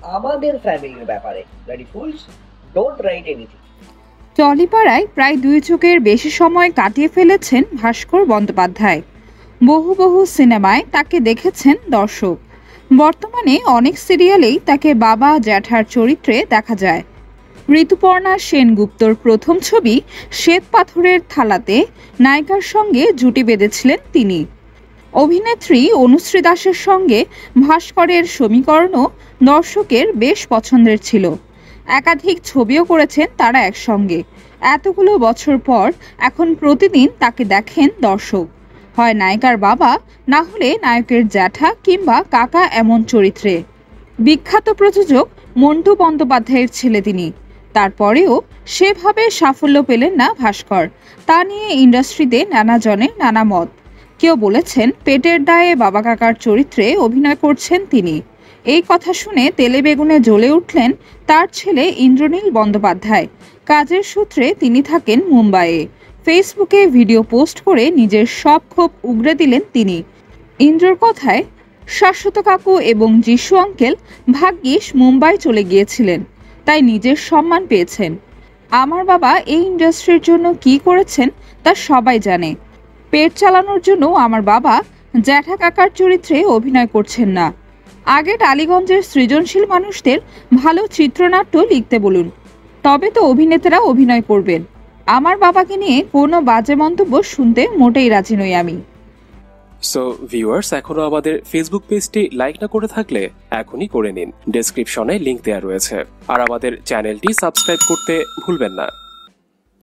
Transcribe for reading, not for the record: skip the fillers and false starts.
আমাদের ফ্যামিলির ব্যাপারে। Bloody fools, don't write anything. টলিপাড়ায় প্রায় 2 যুগের বেশি সময় কাটিয়ে ফেলেছেন ভাস্কর বন্দ্যোপাধ্যায়। বহু বহু সিনেমায় তাকে দেখেছেন দর্শক। বর্তমানে অনেক সিরিয়ালেই তাকে বাবা জ্যাঠার চরিত্রে দেখা যায়। ঋতুপর্ণা সেনগুপ্তর প্রথম ছবি শ্বেত পাথরের থালাতে নায়িকার সঙ্গে জুটি বেঁধেছিলেন তিনি। অভিনেত্রী অনুশ্রী দাসের সঙ্গে ভাস্করের সমীকরণও দর্শকের বেশ পছন্দের ছিল। একাধিক ছবিও করেছেন তারা একসঙ্গে। এতগুলো বছর পর এখন প্রতিদিন তাকে দেখেন দর্শক, হয় নায়িকার বাবা, না হলে নায়কের জ্যাঠা কিংবা কাকা এমন চরিত্রে। বিখ্যাত প্রযোজক মন্টু বন্দ্যোপাধ্যায়ের ছেলে তিনি। তারপরেও সেভাবে সাফল্য পেলেন না ভাস্কর। তা নিয়ে ইন্ডাস্ট্রিতে নানা জনের নানা মত। কেউ বলেছেন পেটের দায়ে বাবা কাকার চরিত্রে অভিনয় করছেন তিনি। এই কথা শুনে তেলে বেগুনে জ্বলে উঠলেন তার ছেলে ইন্দ্রনীল বন্দ্যোপাধ্যায়। কাজের সূত্রে তিনি থাকেন মুম্বাইয়ে। ফেসবুকে ভিডিও পোস্ট করে নিজের সব ক্ষোভ উগরে দিলেন তিনি। ইন্দ্রর কথায়, শাশ্বত কাকু এবং যিশু আঙ্কেল ভাগ্যিস মুম্বাই চলে গিয়েছিলেন, তাই নিজের সম্মান পেয়েছেন। আমার বাবা এই ইন্ডাস্ট্রির জন্য কি করেছেন তা সবাই জানে। পেট চালানোর জন্য আমার বাবা জ্যাঠা কাকার চরিত্রে অভিনয় করছেন না। আগে টালিগঞ্জের সৃজনশীল মানুষদের ভালো চিত্রনাট্য লিখতে বলুন, তবে তো অভিনেতারা অভিনয় করবেন। আমার বাবাকে নিয়ে কোনো বাজে মন্তব্য শুনতে মোটেই রাজি নই আমি। সো ভিউয়ার্স, এখনো আমাদের ফেসবুক পেজটি লাইক না করে থাকলে এখনই করে নিন। ডেসক্রিপশনে লিংক দেওয়া রয়েছে। আর আমাদের চ্যানেলটি সাবস্ক্রাইব করতে ভুলবেন না।